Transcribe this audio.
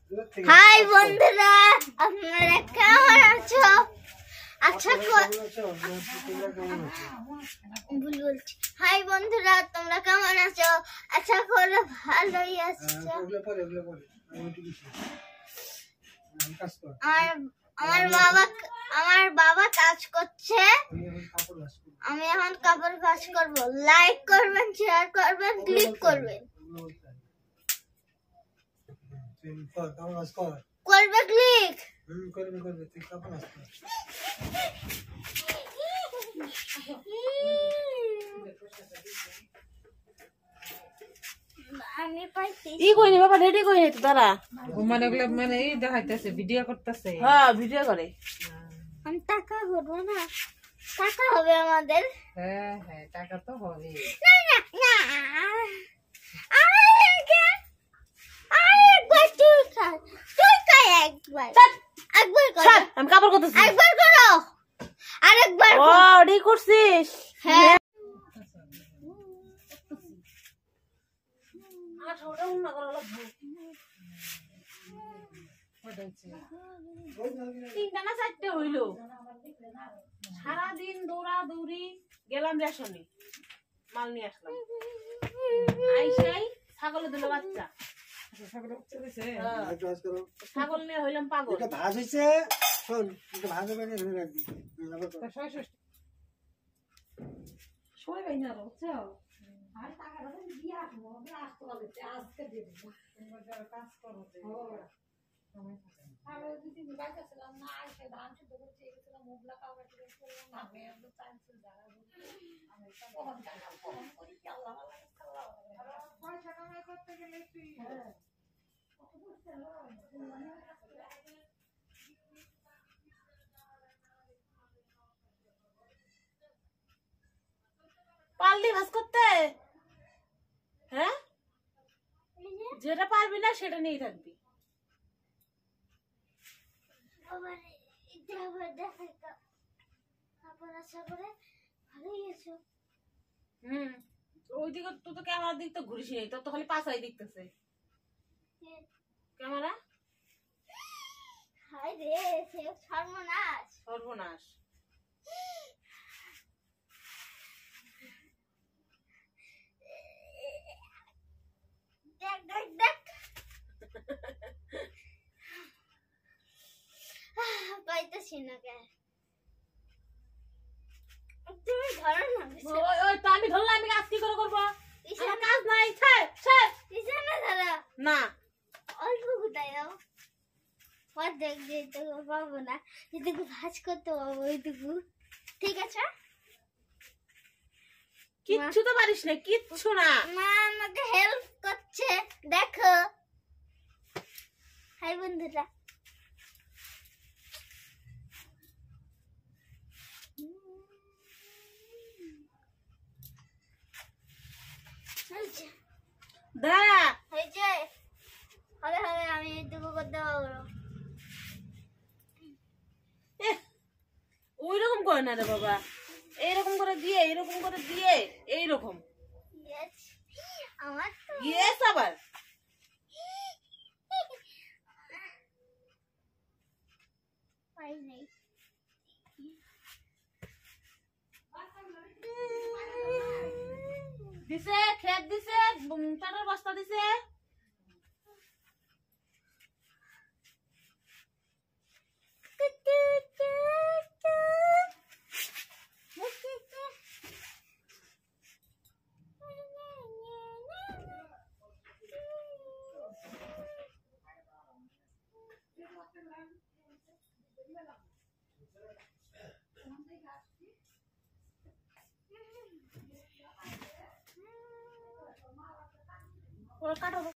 High বন্ধুরা, আপনারা কেমন আছো? আচ্ছা ভুল বলছি। হাই বন্ধুরা, তোমরা কেমন আছো? আচ্ছা করে ভালোই আছো। আমার বাবা কাজ করছে, আমি এখন কাপড় ভাঁজ করবো। লাইক করবেন, শেয়ার করবেন, ক্লিক করবেন। করবে ক্লিক। করবে তুই কাপড় ভাঁজ কর। আমি পাইছি ই কইনি বাবা, রেডি কইনি তো দাঁড়া। মানে ওগুলা মানে এই দেখাইতেছে, ভিডিও করতেছে। হ্যাঁ ভিডিও করে। আমি টাকা করবো না, টাকা হবে আমাদের। হ্যাঁ হ্যাঁ টাকা তো হবে। না না না, আরেকবার তুই খা, একবার একবার করো। আমি কাপড় করতেছি, একবার করো, আরেকবার। ও রেডি করছিস? হ্যাঁ তিনটা না চারটে হইলো। সারাদিন দৌড়া দৌড়ি গেলাম রেশনে, মাল নিয়ে আসলাম। আইসাই ছাগলে দিল বাচ্চা, ছাগল নিয়ে হইলাম পাগল। ভাজ হয়েছে, শোন ভাজে বাইরে ধরে রাখবি। সবাই বাইনা বুঝছো? পারলি ভাজ করতে? হ্যাঁ, যেটা পারবি না সেটা নিয়ে থাকবি। ওইদিকে তুই তো ক্যামেরার দিক তো ঘুরিস নেই, তোর তো খালি পাশাই দেখতেছে ক্যামেরা। হাই রে, সর্বনাশ সর্বনাশ। দেখ দেখ দেখ, পাইতেছি না কে। তুমি ধরো না। ওই তো আমি ধরলাম, আমি কাজ কি করে করবো? আমার কাজ নাই। পিছনে ধরো না, অল্প কোথায় দাও, অর্ধেক যেটুকু পাবো না, যেটুকু ভাজ করতে পারবো ওইটুকু। ঠিক আছে, কিচ্ছু তো পারিস না, কিচ্ছু না। মা আমাকে হেল্প করছে, দেখো। হাই বন্ধুরা, দাঁড়া, হয়েছে, হবে হবে, আমি এইটুকু করতে পারবো। ওই রকম করে না রে বাবা, এইরকম করে দিয়ে, এইরকম করে দিয়ে, এইরকম। আমার তো ইয়েস, আবার পাই নাই। দিছে, খেত দিছে, চাটার বস্তা দিছে। ওর কাটো।